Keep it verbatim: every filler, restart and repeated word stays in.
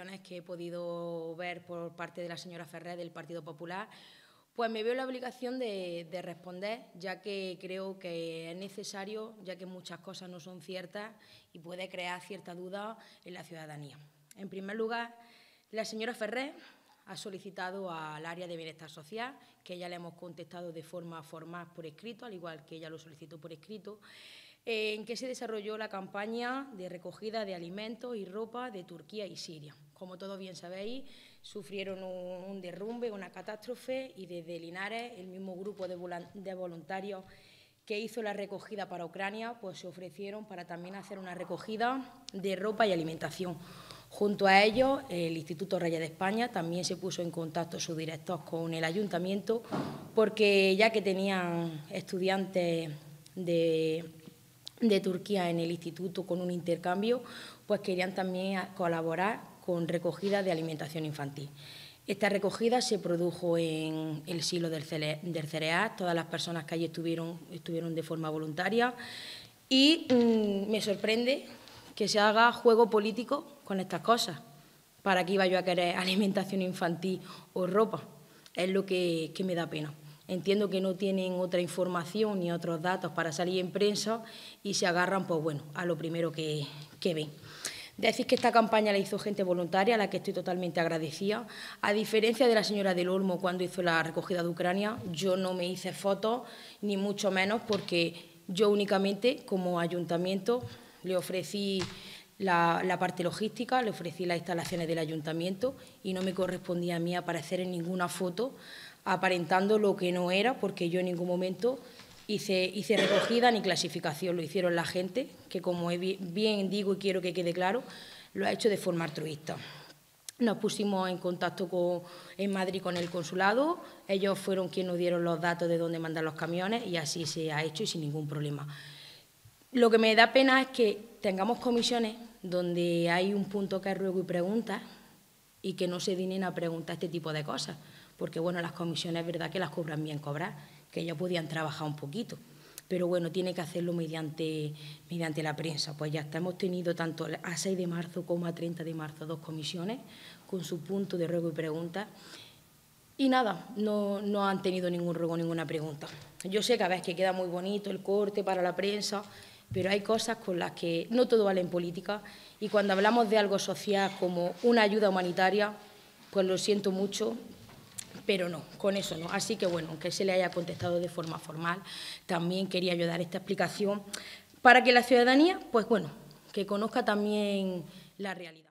declaraciones que he podido ver por parte de la señora Ferrer del Partido Popular, pues me veo la obligación de, de responder, ya que creo que es necesario, ya que muchas cosas no son ciertas y puede crear cierta duda en la ciudadanía. En primer lugar, la señora Ferrer ha solicitado al área de bienestar social, que ya le hemos contestado de forma formal por escrito, al igual que ella lo solicitó por escrito, en que se desarrolló la campaña de recogida de alimentos y ropa de Turquía y Siria. Como todos bien sabéis, sufrieron un, un derrumbe, una catástrofe, y desde Linares, el mismo grupo de, de voluntarios que hizo la recogida para Ucrania, pues se ofrecieron para también hacer una recogida de ropa y alimentación. Junto a ellos, el Instituto Reyes de España también se puso en contacto su director con el ayuntamiento, porque ya que tenían estudiantes de, de Turquía en el instituto con un intercambio, pues querían también colaborar con recogida de alimentación infantil. Esta recogida se produjo en el silo del Cereal, todas las personas que allí estuvieron, estuvieron de forma voluntaria, y mmm, me sorprende que se haga juego político con estas cosas. ¿Para qué iba yo a querer alimentación infantil o ropa? Es lo que, que me da pena. Entiendo que no tienen otra información ni otros datos para salir en prensa y se agarran, pues bueno, a lo primero que, que ven. Decir que esta campaña la hizo gente voluntaria, a la que estoy totalmente agradecida. A diferencia de la señora del Olmo cuando hizo la recogida de Ucrania, yo no me hice fotos, ni mucho menos, porque yo únicamente, como ayuntamiento, le ofrecí la, la parte logística, le ofrecí las instalaciones del ayuntamiento y no me correspondía a mí aparecer en ninguna foto aparentando lo que no era, porque yo en ningún momento hice, hice recogida ni clasificación. Lo hicieron la gente, que como bien digo y quiero que quede claro, lo ha hecho de forma altruista. Nos pusimos en contacto con, en Madrid con el consulado, ellos fueron quienes nos dieron los datos de dónde mandar los camiones y así se ha hecho y sin ningún problema. Lo que me da pena es que tengamos comisiones donde hay un punto que es ruego y preguntas y que no se dignen a preguntar este tipo de cosas, porque bueno, las comisiones es verdad que las cobran bien cobrar, que ellos podían trabajar un poquito, pero bueno, tiene que hacerlo mediante, mediante la prensa. Pues ya está, hemos tenido tanto a seis de marzo como a treinta de marzo dos comisiones con su punto de ruego y preguntas. Y nada, no, no han tenido ningún ruego, ninguna pregunta. Yo sé que a veces que queda muy bonito el corte para la prensa, pero hay cosas con las que no todo vale en política, y cuando hablamos de algo social como una ayuda humanitaria, pues lo siento mucho, pero no, con eso no. Así que bueno, aunque se le haya contestado de forma formal, también quería yo dar esta explicación para que la ciudadanía, pues bueno, que conozca también la realidad.